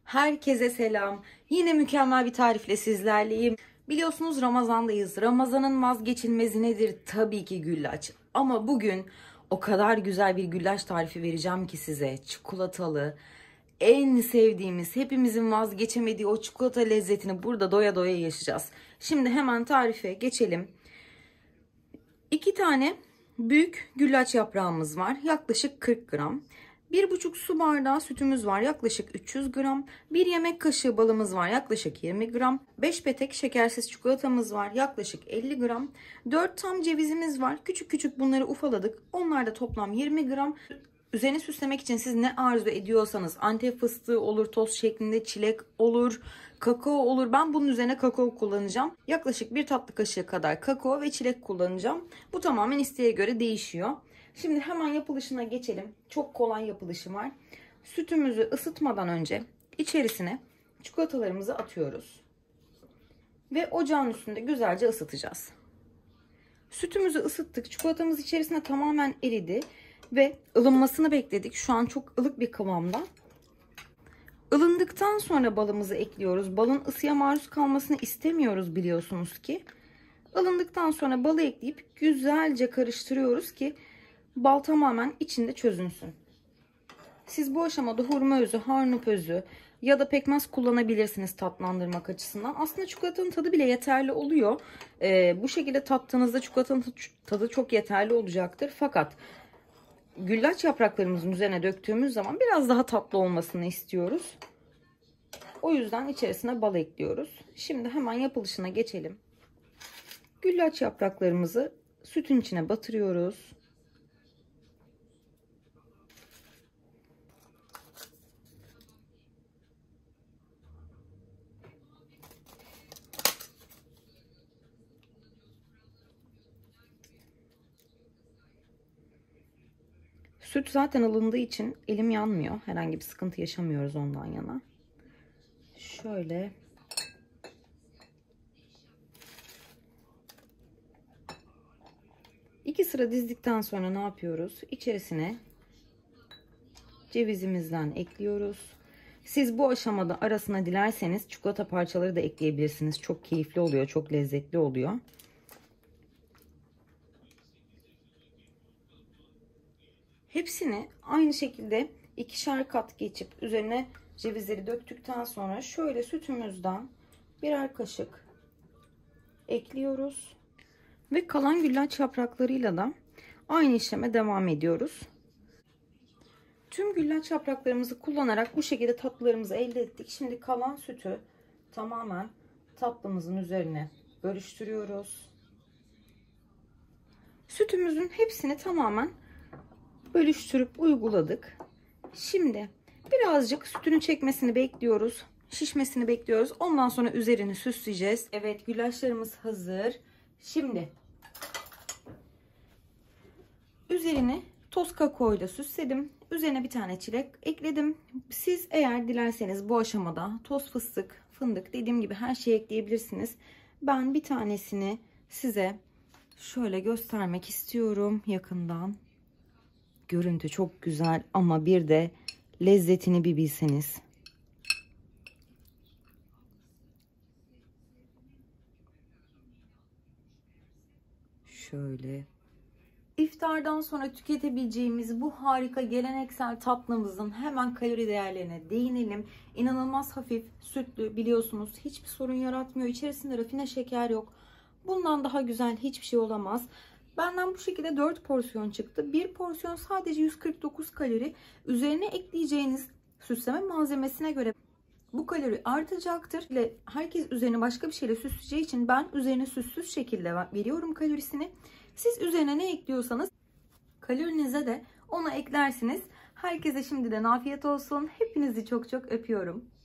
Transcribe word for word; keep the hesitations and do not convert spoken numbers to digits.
Herkese selam. Yine mükemmel bir tarifle sizlerleyim. Biliyorsunuz Ramazan'dayız. Ramazan'ın vazgeçilmezi nedir? Tabii ki güllaç. Ama bugün o kadar güzel bir güllaç tarifi vereceğim ki size. Çikolatalı, en sevdiğimiz, hepimizin vazgeçemediği o çikolata lezzetini burada doya doya yaşayacağız. Şimdi hemen tarife geçelim. İki tane büyük güllaç yaprağımız var. Yaklaşık kırk gram. bir buçuk su bardağı sütümüz var. Yaklaşık üç yüz gram. bir yemek kaşığı balımız var. Yaklaşık yirmi gram. beş petek şekersiz çikolatamız var. Yaklaşık elli gram. dört tam cevizimiz var. Küçük küçük bunları ufaladık. Onlar da toplam yirmi gram. Üzerine süslemek için siz ne arzu ediyorsanız, Antep fıstığı olur, toz şeklinde çilek olur, kakao olur. Ben bunun üzerine kakao kullanacağım. Yaklaşık bir tatlı kaşığı kadar kakao ve çilek kullanacağım. Bu tamamen isteğe göre değişiyor. Şimdi hemen yapılışına geçelim. Çok kolay yapılışı var. Sütümüzü ısıtmadan önce içerisine çikolatalarımızı atıyoruz. Ve ocağın üstünde güzelce ısıtacağız. Sütümüzü ısıttık. Çikolatamız içerisine tamamen eridi. Ve ılınmasını bekledik. Şu an çok ılık bir kıvamda. Ilındıktan sonra balımızı ekliyoruz. Balın ısıya maruz kalmasını istemiyoruz biliyorsunuz ki. Ilındıktan sonra balı ekleyip güzelce karıştırıyoruz ki bal tamamen içinde çözünsün. Siz bu aşamada hurma özü, harnup özü ya da pekmez kullanabilirsiniz tatlandırmak açısından. Aslında çikolatanın tadı bile yeterli oluyor. Ee, bu şekilde tattığınızda çikolatanın tadı çok yeterli olacaktır. Fakat güllaç yapraklarımızın üzerine döktüğümüz zaman biraz daha tatlı olmasını istiyoruz. O yüzden içerisine bal ekliyoruz. Şimdi hemen yapılışına geçelim. Güllaç yapraklarımızı sütün içine batırıyoruz. Süt zaten alındığı için elim yanmıyor. Herhangi bir sıkıntı yaşamıyoruz ondan yana. Şöyle iki sıra dizdikten sonra ne yapıyoruz? İçerisine cevizimizden ekliyoruz. Siz bu aşamada arasına dilerseniz çikolata parçaları da ekleyebilirsiniz. Çok keyifli oluyor, çok lezzetli oluyor. Hepsini aynı şekilde ikişer kat geçip üzerine cevizleri döktükten sonra şöyle sütümüzden birer kaşık ekliyoruz. Ve kalan güllaç yapraklarıyla da aynı işleme devam ediyoruz. Tüm güllaç yapraklarımızı kullanarak bu şekilde tatlılarımızı elde ettik. Şimdi kalan sütü tamamen tatlımızın üzerine bölüştürüyoruz. Sütümüzün hepsini tamamen bölüştürüp uyguladık. Şimdi birazcık sütünün çekmesini bekliyoruz. Şişmesini bekliyoruz. Ondan sonra üzerini süsleyeceğiz. Evet, güllaçlarımız hazır. Şimdi üzerini toz kakao ile süsledim. Üzerine bir tane çilek ekledim. Siz eğer dilerseniz bu aşamada toz fıstık, fındık dediğim gibi her şeyi ekleyebilirsiniz. Ben bir tanesini size şöyle göstermek istiyorum yakından. Görüntü çok güzel ama bir de lezzetini bir bilseniz. Şöyle. İftardan sonra tüketebileceğimiz bu harika geleneksel tatlımızın hemen kalori değerlerine değinelim. İnanılmaz hafif, sütlü, biliyorsunuz hiçbir sorun yaratmıyor. İçerisinde rafine şeker yok. Bundan daha güzel hiçbir şey olamaz. Benden bu şekilde dört porsiyon çıktı. Bir porsiyon sadece yüz kırk dokuz kalori. Üzerine ekleyeceğiniz süsleme malzemesine göre bu kalori artacaktır. Herkes üzerine başka bir şeyle süsleyeceği için ben üzerine süssüz şekilde veriyorum kalorisini. Siz üzerine ne ekliyorsanız kalorinize de onu eklersiniz. Herkese şimdiden afiyet olsun. Hepinizi çok çok öpüyorum.